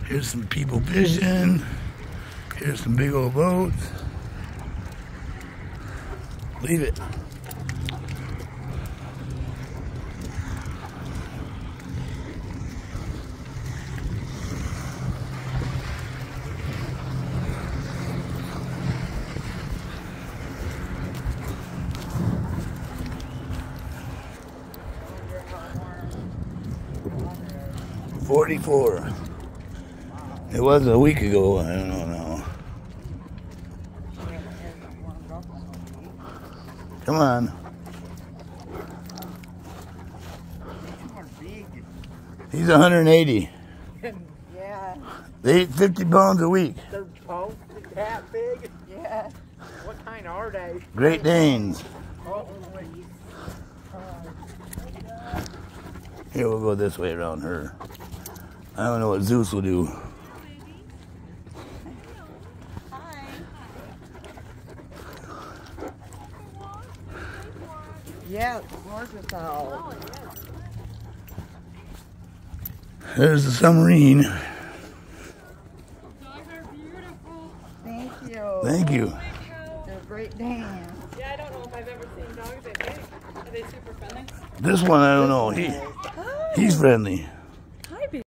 Here's some people fishing. Here's some big old boats. Leave it. $44. It was a week ago. I don't know now. Come on. He's 180. Yeah. They eat 50 pounds a week. They're both that big? Yeah. What kind are they? Great Danes. Here, we'll go this way around her. I don't know what Zeus will do. Hi. Yeah, gorgeous owl. There's the submarine. Dogs are beautiful. Thank you. Thank you. They're great Danes. Yeah, I don't know if I've ever seen dogs that big. Are they super friendly? This one, I don't know. He's friendly.